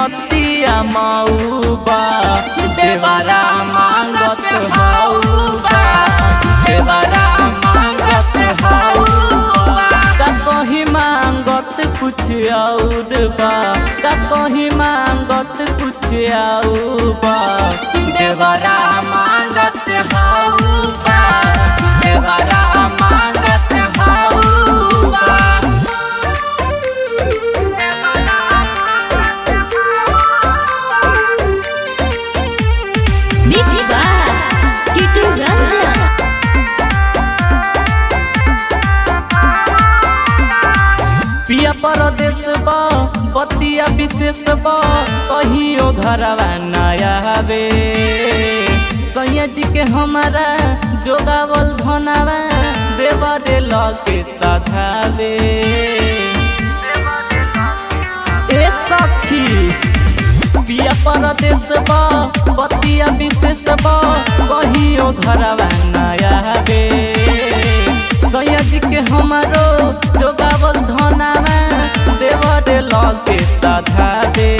नतिया मऊबा देवरा मांगत हऊबा देवरा मांगत हऊबा का कहीं मांगत कुछ और बा का कहीं मांगत कुछ और बा देवरा मांगत हऊबा देवरा मांगत हऊबा। पिया परदेश बा बतिया विशेष बा कहियो घरवा नया हवे सैयदी के हमारा जोगावल धनवा देवरे लगे सधावे ए सखी पिया परदेश बा बतिया विशेष बा कहियो घरवा नया हवे सैयदी के हमारो जोगावल धनवा देवरे लगे सधावे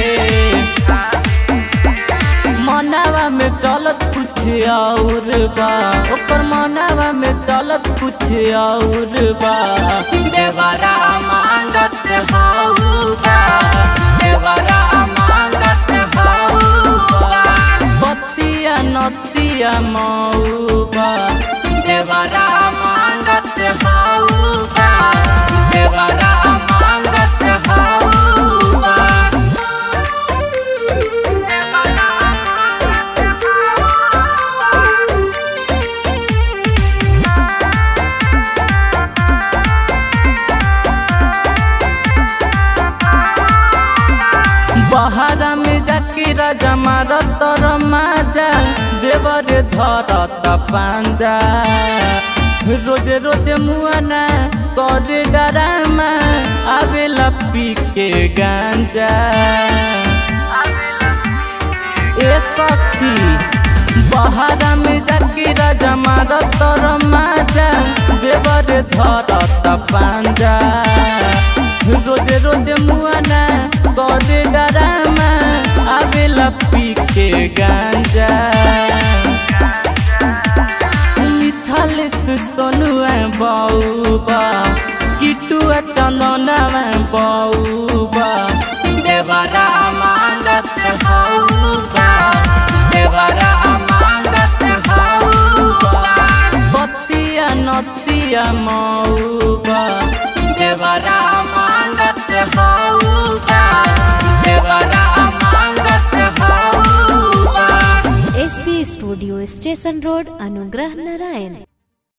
मनवा में चलत कुछ और बा ओकर मनवा में चलत कुछ और बा देवरा मांगत हऊबा देवरा मांगत हऊबा बतिया नतिया मऊबा देवरा मांगत हऊबा देवरा मांगत हऊबा। बहारा में जाके राजा मारत माजा देवरे धरत पांजा रोजे रोजे मुआना करे डरामा आवेला पी के गांजा ए सखी बहारा में जाके राजा मारत माजा देवरे धरत पांजा रोजे रोजे मुआना करे डरामा आवेला पी के गांजा मिथल से सोनुआ बऊबा किटुआ चंदनवा बऊबा देवरा मांगत हऊबा देवरा मांगत हऊबा बतिया नतिया मऊबा देवरा मांगत हऊबा देवरा मांगत हऊबा। SB studio station road Anugrah नगर।